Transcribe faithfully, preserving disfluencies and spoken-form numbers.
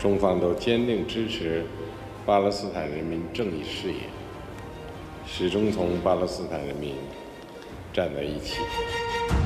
中方都坚定支持巴勒斯坦人民正义事业，始终同巴勒斯坦人民站在一起。